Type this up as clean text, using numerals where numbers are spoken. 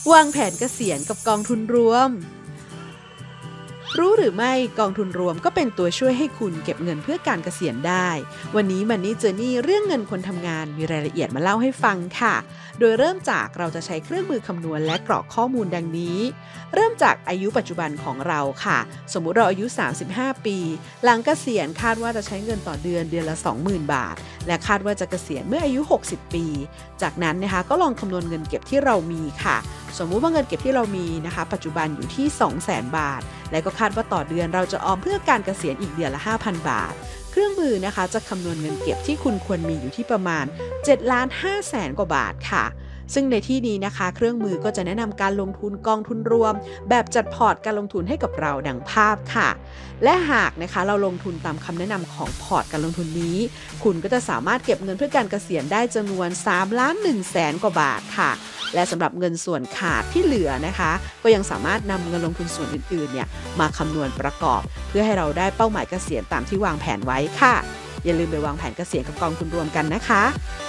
วางแผนเกษียณกับกองทุนรวมรู้หรือไม่กองทุนรวมก็เป็นตัวช่วยให้คุณเก็บเงินเพื่อการเกษียณได้วันนี้Money Journeyเรื่องเงินคนทำงานมีรายละเอียดมาเล่าให้ฟังค่ะโดยเริ่มจากเราจะใช้เครื่องมือคำนวณและกรอกข้อมูลดังนี้เริ่มจากอายุปัจจุบันของเราค่ะสมมุติเราอายุ35ปีหลังเกษียณคาดว่าจะใช้เงินต่อเดือนละ 20,000 บาทและคาดว่าจะเกษียณเมื่ออายุ60ปีจากนั้นนะคะก็ลองคำนวณเงินเก็บที่เรามีค่ะสมมุติว่าเงินเก็บที่เรามีนะคะปัจจุบันอยู่ที่ 200,000 บาทและก็คาดว่าต่อเดือนเราจะออมเพื่อการเกษียณอีกเดือนละ 5,000 บาทเครื่องมือนะคะจะคำนวณเงินเก็บที่คุณควรมีอยู่ที่ประมาณ 7,500,000 กว่าบาทค่ะซึ่งในที่นี้นะคะเครื่องมือก็จะแนะนำการลงทุนกองทุนรวมแบบจัดพอร์ตการลงทุนให้กับเราดังภาพค่ะและหากนะคะเราลงทุนตามคำแนะนำของพอร์ตการลงทุนนี้คุณก็จะสามารถเก็บเงินเพื่อการเกษียณได้จำนวน 3,100,000 กว่าบาทค่ะและสำหรับเงินส่วนขาดที่เหลือนะคะก็ยังสามารถนำเงินลงทุนส่วนอื่นๆเนี่ยมาคำนวณประกอบเพื่อให้เราได้เป้าหมายเกษียณตามที่วางแผนไว้ค่ะอย่าลืมไปวางแผนเกษียณกับกองทุนรวมกันนะคะ